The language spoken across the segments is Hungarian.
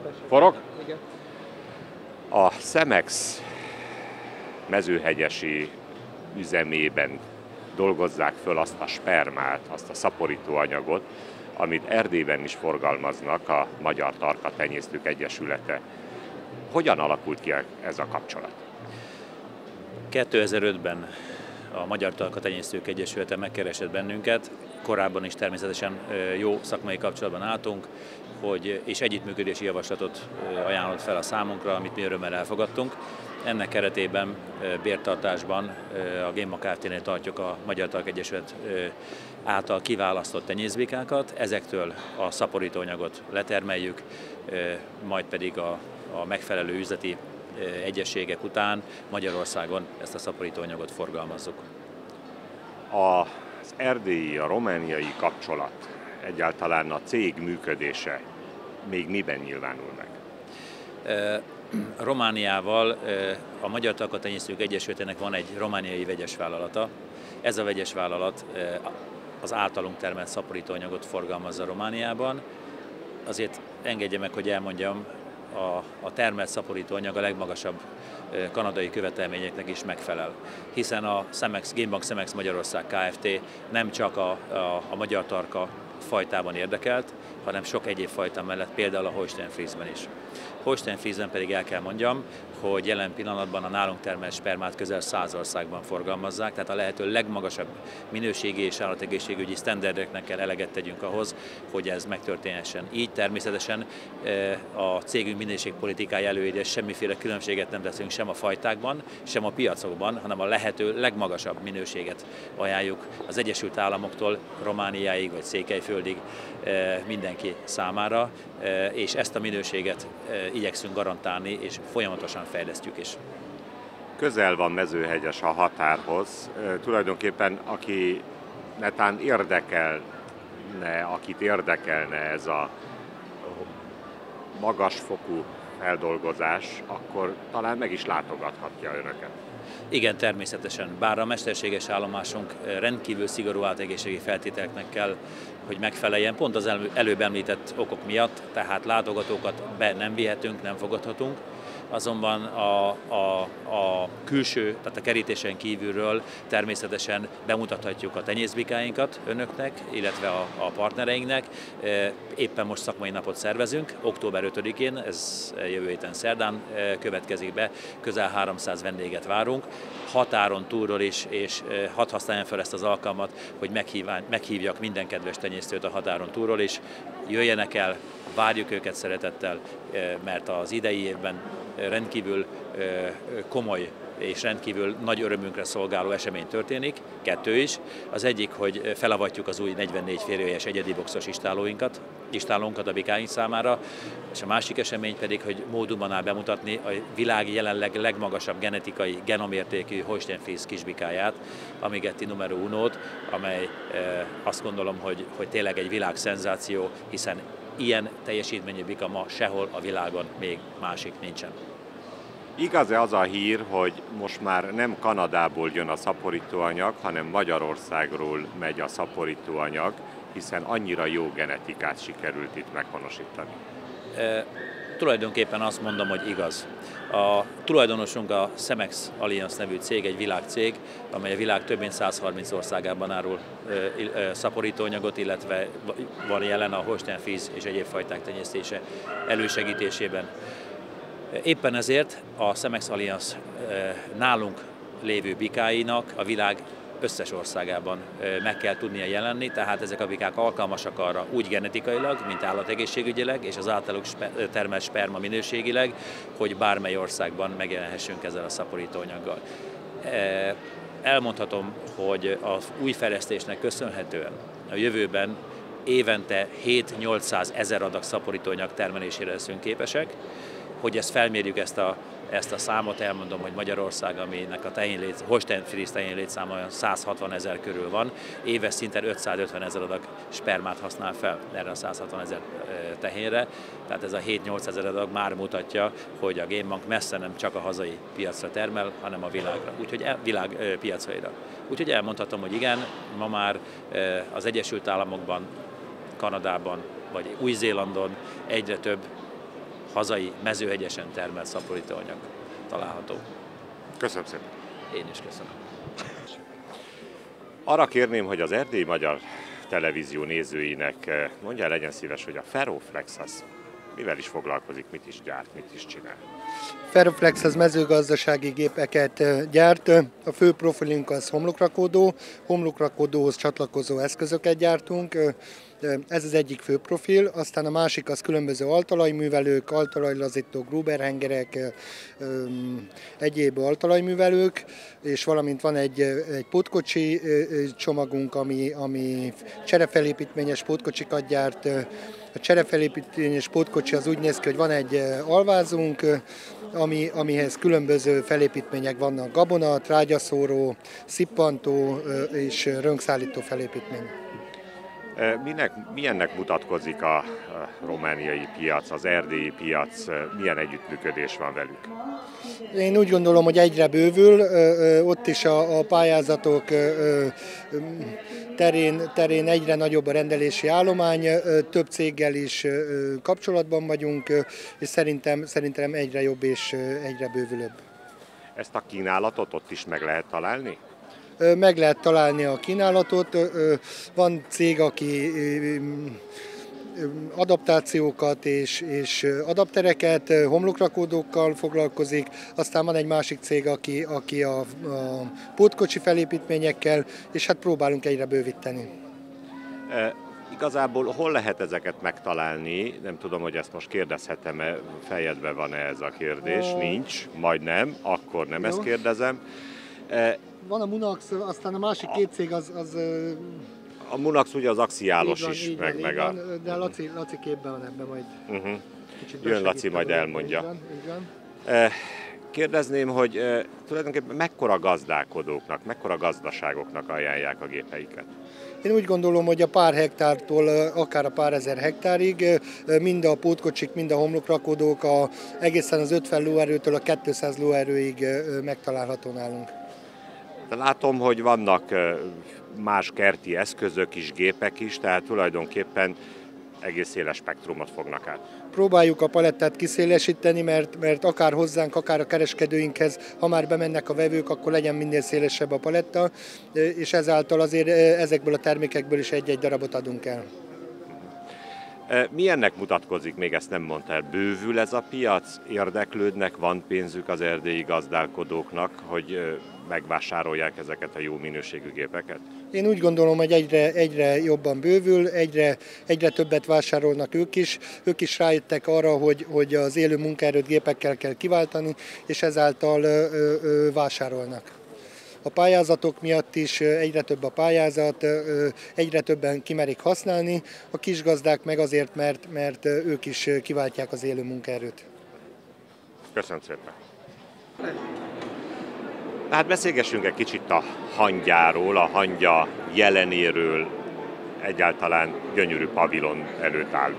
Forog? A Cemex mezőhegyesi üzemében dolgozzák föl azt a spermát, azt a szaporítóanyagot, amit Erdélyben is forgalmaznak a Magyar Tarka Tenyésztők Egyesülete. Hogyan alakult ki ez a kapcsolat? 2005-ben a Magyar Tarka Tenyésztők Egyesülete megkeresett bennünket, korábban is természetesen jó szakmai kapcsolatban álltunk, és együttműködési javaslatot ajánlott fel a számunkra, amit mi örömmel elfogadtunk. Ennek keretében bértartásban a Géma Kft-nél tartjuk a Magyar Tarka Egyesület által kiválasztott tenyészbikákat, ezektől a szaporítóanyagot letermeljük, majd pedig a megfelelő üzleti egyességek után Magyarországon ezt a szaporítóanyagot forgalmazzuk. Az erdélyi, a romániai kapcsolat, egyáltalán a cég működése még miben nyilvánul meg? Romániával a Magyar Tarka Tenyésztők Egyesületének van egy romániai vegyes vállalata. Ez a vegyes vállalat az általunk termelt szaporítóanyagot forgalmazza Romániában. Azért engedje meg, hogy elmondjam, a termelt szaporítóanyag a legmagasabb kanadai követelményeknek is megfelel. Hiszen a Gémbank Cemex Magyarország Kft. Nem csak a magyar tarka fajtában érdekelt, hanem sok egyéb fajta mellett, például a Holstein Friesben is. Holstein Friesben pedig el kell mondjam, hogy jelen pillanatban a nálunk termelt spermát közel 100 országban forgalmazzák, tehát a lehető legmagasabb minőségi és állategészségügyi sztenderdeknek kell eleget tegyünk ahhoz, hogy ez megtörténhessen. Így természetesen a cégünk minőségpolitikája előírja, semmiféle különbséget nem teszünk sem a fajtákban, sem a piacokban, hanem a lehető legmagasabb minőséget ajánljuk az Egyesült Államoktól Romániáig vagy Székelyföldig mindenki számára, és ezt a minőséget igyekszünk garantálni, és folyamatosan fejlesztjük is. Közel van Mezőhegyes a határhoz. Tulajdonképpen aki netán akit érdekelne ez a magasfokú feldolgozás, akkor talán meg is látogathatja önöket. Igen, természetesen. Bár a mesterséges állomásunk rendkívül szigorú állategészségi feltételeknek kell, hogy megfeleljen, pont az előbb említett okok miatt, tehát látogatókat be nem vihetünk, nem fogadhatunk, azonban a külső, tehát a kerítésen kívülről természetesen bemutathatjuk a tenyészbikáinkat önöknek, illetve a partnereinknek. Éppen most szakmai napot szervezünk, október 5-én, ez jövő héten szerdán következik be, közel 300 vendéget várunk, határon túlról is, és hadd használjam fel ezt az alkalmat, hogy meghívjak minden kedves tenyésztőt a határon túlról is, jöjjenek el, várjuk őket szeretettel, mert az idei évben rendkívül komoly és rendkívül nagy örömünkre szolgáló esemény történik, 2 is. Az egyik, hogy felavatjuk az új 44 férőjes egyedi boxos istálónkat a bikáink számára, és a másik esemény pedig, hogy módumban áll bemutatni a világ jelenleg legmagasabb genetikai genomértékű Holstein Fries kisbikáját, Amigetti numero unót, amely azt gondolom, hogy tényleg egy világszenzáció, hiszen ilyen teljesítményű bika ma sehol a világon még másik nincsen. Igaz-e az a hír, hogy most már nem Kanadából jön a szaporítóanyag, hanem Magyarországról megy a szaporítóanyag, hiszen annyira jó genetikát sikerült itt meghonosítani? Tulajdonképpen azt mondom, hogy igaz. A tulajdonosunk a Cemex Alliance nevű cég, egy világcég, amely a világ több mint 130 országában árul szaporítóanyagot, illetve van jelen a Holstein Fries és egyéb fajták tenyésztése elősegítésében. Éppen ezért a Cemex Alliance nálunk lévő bikáinak a világ összes országában meg kell tudnia jelenni, tehát ezek a bikák alkalmasak arra úgy genetikailag, mint állategészségügyileg, és az általuk termelt sperma minőségileg, hogy bármely országban megjelenhessünk ezzel a szaporítóanyaggal. Elmondhatom, hogy az új fejlesztésnek köszönhetően a jövőben évente 7-800 ezer adag szaporítóanyag termelésére leszünk képesek. Hogy ezt felmérjük, ezt a számot, elmondom, hogy Magyarország, aminek a Holstein Fries tehénlétszáma olyan 160 ezer körül van, éves szinten 550 ezer adag spermát használ fel erre a 160 ezer tehénre, tehát ez a 7-8 ezer adag már mutatja, hogy a Gémbank messze nem csak a hazai piacra termel, hanem a világra, világ piacaira. Úgyhogy elmondhatom, hogy igen, ma már az Egyesült Államokban, Kanadában vagy Új-Zélandon egyre több hazai, mezőhegyesen termelt szaporítóanyag található. Köszönöm szépen. Én is köszönöm. Arra kérném, hogy az Erdélyi Magyar Televízió nézőinek mondja, legyen szíves, hogy a Ferroflex az mivel is foglalkozik, mit is gyárt, mit is csinál. Ferroflex az mezőgazdasági gépeket gyárt, a fő profilunk az homlokrakódó, homlokrakódóhoz csatlakozó eszközöket gyártunk, ez az egyik fő profil, aztán a másik az különböző altalajművelők, altalajlazítók, gruberhengerek, egyéb altalajművelők, és valamint van egy pótkocsi csomagunk, ami cserefelépítményes pótkocsikat gyárt. A cserefelépítményes pótkocsi az úgy néz ki, hogy van egy alvázunk, amihez különböző felépítmények vannak, gabona, trágyaszóró, szippantó és rönkszállító felépítmény. Milyennek mutatkozik a romániai piac, az erdélyi piac, milyen együttműködés van velük? Én úgy gondolom, hogy egyre bővül, ott is a pályázatok terén egyre nagyobb a rendelési állomány, több céggel is kapcsolatban vagyunk, és szerintem egyre jobb és egyre bővülőbb. Ezt a kínálatot ott is meg lehet találni? Meg lehet találni a kínálatot. Van cég, aki adaptációkat és adaptereket, homlokrakódókkal foglalkozik, aztán van egy másik cég, aki a pótkocsi felépítményekkel, és hát próbálunk egyre bővíteni. Igazából hol lehet ezeket megtalálni? Nem tudom, hogy ezt most kérdezhetem-e, fejedben van-e ez a kérdés? Nincs, majd nem, akkor nem. Jó. Ezt kérdezem. Van a Munax, aztán a másik két cég az a Munax ugye az axiálos van, is, meg de Laci képben van ebben majd. Kicsit jön Laci, majd elmondja. Így van. Kérdezném, hogy tulajdonképpen mekkora gazdálkodóknak, mekkora gazdaságoknak ajánlják a gépeiket? Én úgy gondolom, hogy a pár hektártól akár a pár ezer hektárig, mind a pótkocsik, mind a homlokrakódók egészen az 50 lóerőtől a 200 lóerőig megtalálható nálunk. De látom, hogy vannak más kerti eszközök is, gépek is, tehát tulajdonképpen egész széles spektrumot fognak át. Próbáljuk a palettát kiszélesíteni, mert akár hozzánk, akár a kereskedőinkhez, ha már bemennek a vevők, akkor legyen minél szélesebb a paletta, és ezáltal azért ezekből a termékekből is egy-egy darabot adunk el. Milyennek mutatkozik, még ezt nem mondta el, bővül ez a piac, érdeklődnek, van pénzük az erdélyi gazdálkodóknak, hogy megvásárolják ezeket a jó minőségű gépeket? Én úgy gondolom, hogy egyre jobban bővül, egyre többet vásárolnak ők is rájöttek arra, hogy az élő munkaerőt gépekkel kell kiváltani, és ezáltal vásárolnak. A pályázatok miatt is egyre több a pályázat, egyre többen kimerik használni, a kisgazdák meg azért, mert ők is kiváltják az élő munkaerőt. Köszönöm szépen! Hát beszélgessünk egy kicsit a hangyáról, a hangya jelenéről, egyáltalán gyönyörű pavilon előtt áll.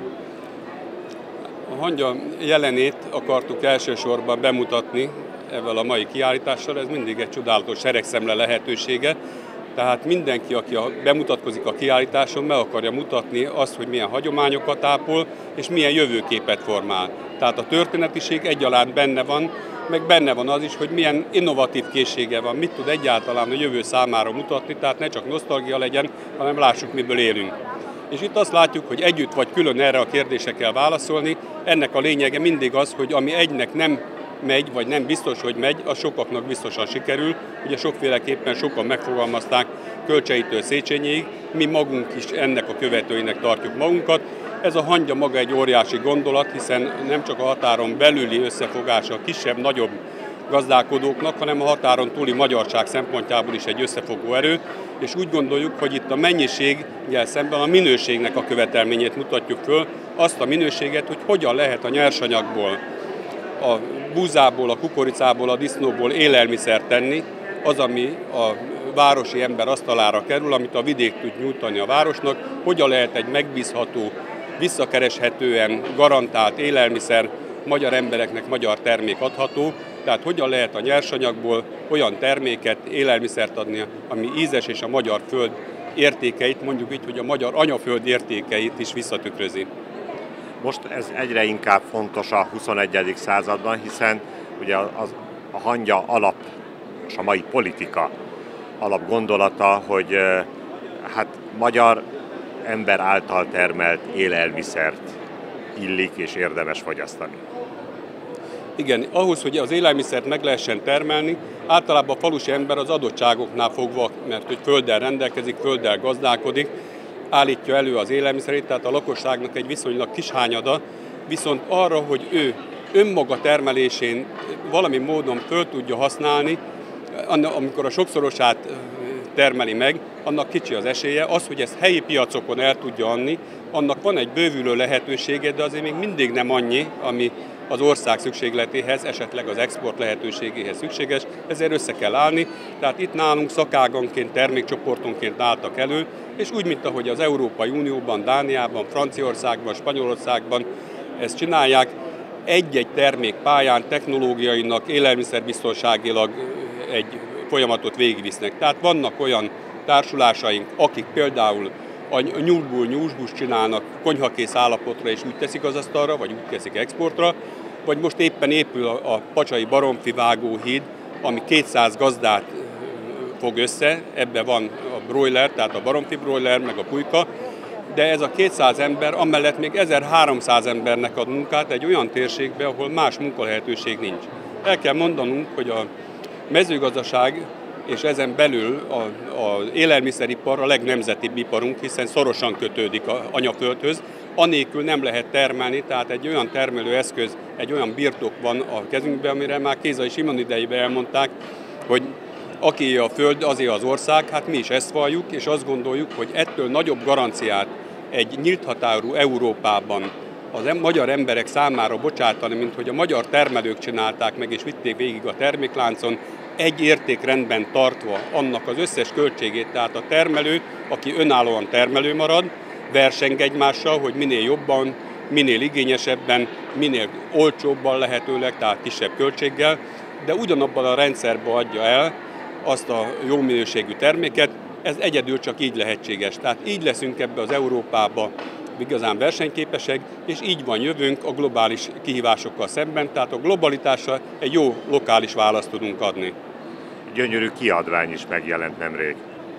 A hangya jelenét akartuk elsősorban bemutatni ezzel a mai kiállítással, ez mindig egy csodálatos seregszemle lehetősége. Tehát mindenki, aki bemutatkozik a kiállításon, meg akarja mutatni azt, hogy milyen hagyományokat ápol, és milyen jövőképet formál. Tehát a történetiség egyaránt benne van, meg benne van az is, hogy milyen innovatív készsége van, mit tud egyáltalán a jövő számára mutatni, tehát ne csak nosztalgia legyen, hanem lássuk, miből élünk. És itt azt látjuk, hogy együtt vagy külön erre a kérdésre kell válaszolni. Ennek a lényege mindig az, hogy ami egynek nem megy, vagy nem biztos, hogy megy, az sokaknak biztosan sikerül. Ugye sokféleképpen sokan megfogalmazták Kölcseitől Széchenyig, mi magunk is ennek a követőinek tartjuk magunkat. Ez a hangya maga egy óriási gondolat, hiszen nem csak a határon belüli összefogása a kisebb-nagyobb gazdálkodóknak, hanem a határon túli magyarság szempontjából is egy összefogó erő, és úgy gondoljuk, hogy itt a mennyiséggel szemben a minőségnek a követelményét mutatjuk föl, azt a minőséget, hogy hogyan lehet a nyersanyagból, a búzából, a kukoricából, a disznóból élelmiszert tenni, az, ami a városi ember asztalára kerül, amit a vidék tud nyújtani a városnak, hogyan lehet egy megbízható, visszakereshetően garantált élelmiszer magyar embereknek magyar termék adható, tehát hogyan lehet a nyersanyagból olyan terméket, élelmiszert adni, ami ízes és a magyar föld értékeit, mondjuk így, hogy a magyar anyaföld értékeit is visszatükrözi. Most ez egyre inkább fontos a 21. században, hiszen ugye a hangya alap, és a mai politika alapgondolata, hogy hát magyar ember által termelt élelmiszert illik és érdemes fogyasztani. Igen, ahhoz, hogy az élelmiszert meg lehessen termelni, általában a falusi ember az adottságoknál fogva, mert hogy földdel rendelkezik, földdel gazdálkodik, állítja elő az élelmiszerét, tehát a lakosságnak egy viszonylag kis hányada, viszont arra, hogy ő önmaga termelésén valami módon föl tudja használni, amikor a sokszorosát termeli meg, annak kicsi az esélye. Az, hogy ezt helyi piacokon el tudja adni, annak van egy bővülő lehetősége, de azért még mindig nem annyi, ami az ország szükségletéhez, esetleg az export lehetőségéhez szükséges, ezért össze kell állni. Tehát itt nálunk szakáganként, termékcsoportonként álltak elő, és úgy, mint ahogy az Európai Unióban, Dániában, Franciaországban, Spanyolországban ezt csinálják, egy-egy termék pályán technológiainak, élelmiszerbiztonságilag egy folyamatot végigvisznek. Tehát vannak olyan társulásaink, akik például a nyúlból nyúlshúst csinálnak konyhakész állapotra, és úgy teszik az asztalra, vagy úgy teszik exportra, vagy most éppen épül a Pacsai Baromfi vágóhíd, ami 200 gazdát fog össze, ebben van a broiler, tehát a baromfi broiler, meg a pulyka, de ez a 200 ember amellett még 1300 embernek ad munkát egy olyan térségbe, ahol más munkalehetőség nincs. El kell mondanunk, hogy a mezőgazdaság és ezen belül az élelmiszeripar a legnemzetibb iparunk, hiszen szorosan kötődik az anyaföldhöz, anélkül nem lehet termelni, tehát egy olyan termelőeszköz, egy olyan birtok van a kezünkben, amire már Kézai Simon idejében elmondták, hogy aki a föld, azért az ország, hát mi is ezt valljuk, és azt gondoljuk, hogy ettől nagyobb garanciát egy nyílt határú Európában az magyar emberek számára bocsátani, mint hogy a magyar termelők csinálták meg és vitték végig a termékláncon, egy értékrendben tartva annak az összes költségét, tehát a termelő, aki önállóan termelő marad, verseng egymással, hogy minél jobban, minél igényesebben, minél olcsóbban lehetőleg, tehát kisebb költséggel, de ugyanabban a rendszerben adja el azt a jó minőségű terméket, ez egyedül csak így lehetséges. Tehát így leszünk ebbe az Európába igazán versenyképesek, és így van jövőnk a globális kihívásokkal szemben, tehát a globalitásra egy jó lokális választ tudunk adni. Gyönyörű kiadvány is megjelent nemrég.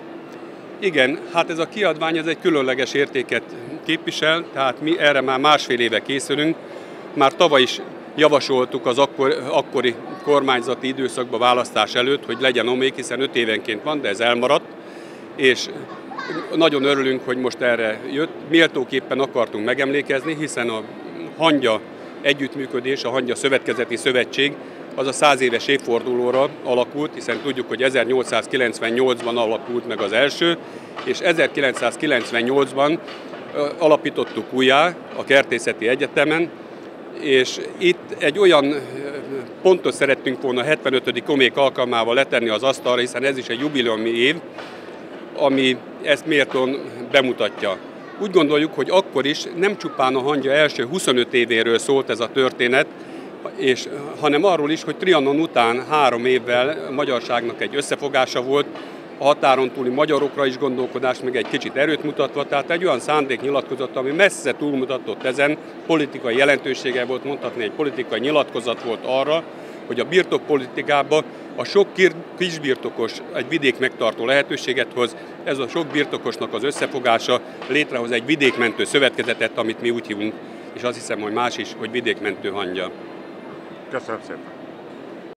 Igen, hát ez a kiadvány ez egy különleges értéket képvisel, tehát mi erre már másfél éve készülünk. Már tavaly is javasoltuk az akkori kormányzati időszakban választás előtt, hogy legyen omék, hiszen 5 évenként van, de ez elmaradt, és nagyon örülünk, hogy most erre jött. Méltóképpen akartunk megemlékezni, hiszen a Hangya együttműködés, a Hangya Szövetkezeti Szövetség az a 100 éves évfordulóra alakult, hiszen tudjuk, hogy 1898-ban alakult meg az első, és 1998-ban alapítottuk újjá a Kertészeti Egyetemen, és itt egy olyan pontot szerettünk volna a 75. omék alkalmával letenni az asztalra, hiszen ez is egy jubileumi év, ami ezt méltón bemutatja. Úgy gondoljuk, hogy akkor is nem csupán a Hangya első 25 évéről szólt ez a történet, hanem arról is, hogy Trianon után 3 évvel a magyarságnak egy összefogása volt, a határon túli magyarokra is gondolkodás, meg egy kicsit erőt mutatva, tehát egy olyan szándéknyilatkozat, ami messze túlmutatott ezen, politikai jelentősége volt, mondhatni egy politikai nyilatkozat volt arra, hogy a birtokpolitikában a sok kisbirtokos egy vidék megtartó lehetőséget hoz, ez a sok birtokosnak az összefogása létrehoz egy vidékmentő szövetkezetet, amit mi úgy hívunk, és azt hiszem, hogy más is, hogy vidékmentő Hangya. Köszönöm szépen!